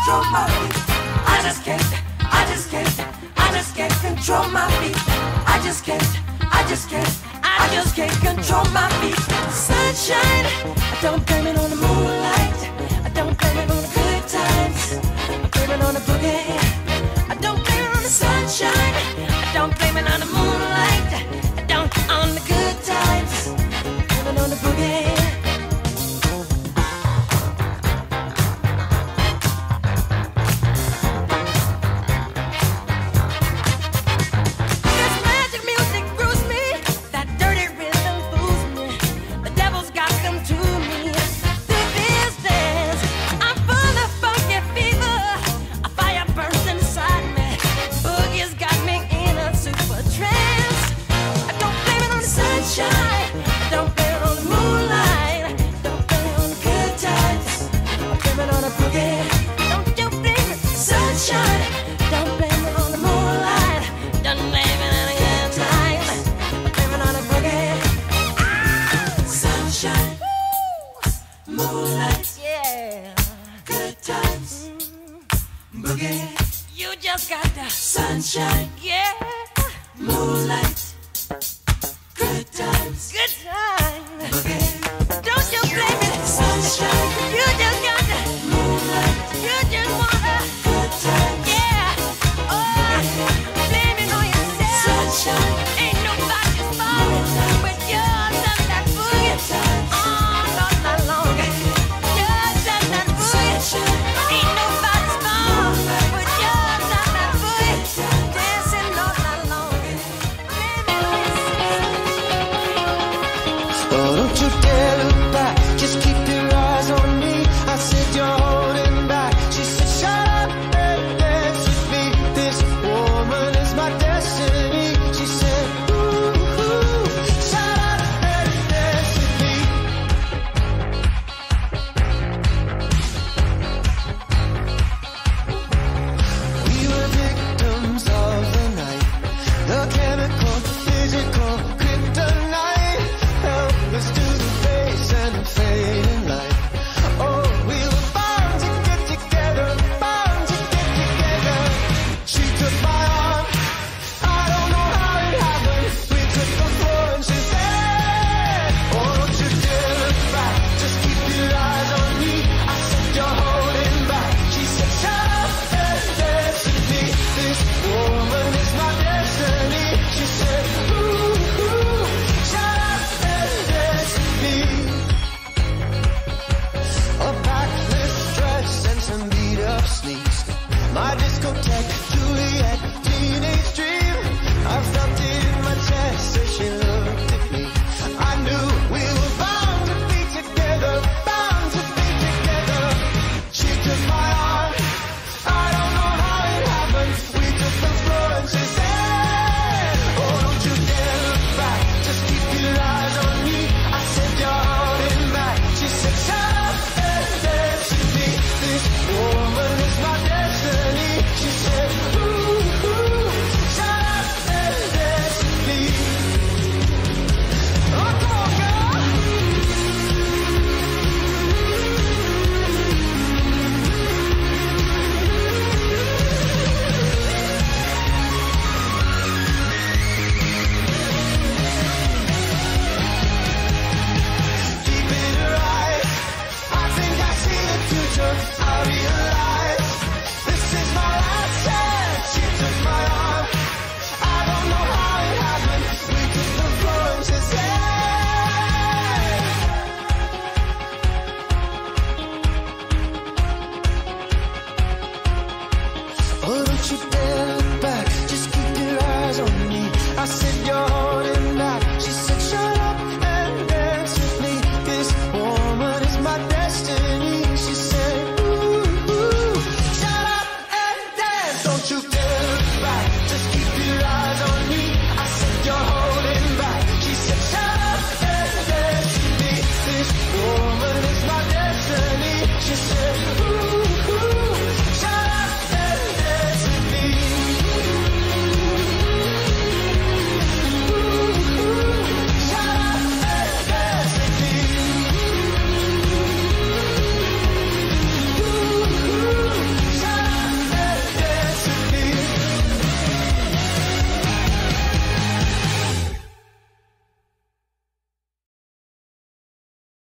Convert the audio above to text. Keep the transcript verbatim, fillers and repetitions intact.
control my feet. I just can't, I just can't, I just can't control my feet. I just can't, I just can't, I just can't control my feet. Sunshine, I don't blame it on the moonlight. I don't blame it on the good times. I blame it on the boogie. I don't blame it on the sunshine. I don't blame it on the moonlight. I don't on the good times. I blame it on the boogie. You just got the sunshine, yeah. Moonlight, good times, good times. Boogie. Don't you blame it, sunshine. You just got the moonlight. You just wanna good times, yeah. Oh, blame it on yourself. Sunshine, ain't nobody's fault but yours and that boogie. Oh, not that long. Yours and that boogie. Sunshine, ain't nobody's fault but yours and that boogie. Dancing all night long. Blame it on yourself. Oh, don't you dare look back. Just keep your eyes on me. I said you're holding back. She said shut up and dance with me. This woman is my destiny. She said ooh, ooh, shut up and dance with me. We were victims of the night. The chemical, physical, kryptonite. Helpless to the face and the fading light. Oh, we were bound to get together, bound to get together. She took my arm, I don't know how it happened. We took the floor and she said, oh, don't you dare look back. Just keep your eyes on me. I said you're holding back. She said shut up and dance with me. This woman is my destiny. She said ooh, ooh, shut up and dance with me. A backless dress and some beat up sneaks. My discotheque, Juliet, teenage dream. I felt it in my chest as she looked at me. I knew we were bound to be together, bound to be together. She took my arm, I don't know how it happened. We took the floor and she said, oh, don't you dare look back. Just keep your eyes on me. I said you're holding back. She said shut up and dance with me. This woman is my destiny. She said ooh, ooh, shut up and dance with me. Oh, come on, girl. Deep in her eyes, I think I see the future. I realize this is my last chance. She took my arm, I don't know how it happened. We took the floor and she said, oh, don't you dare look back. Just keep your eyes on me. I said you're holding back. She said shut up and dance with me. This woman is my destiny.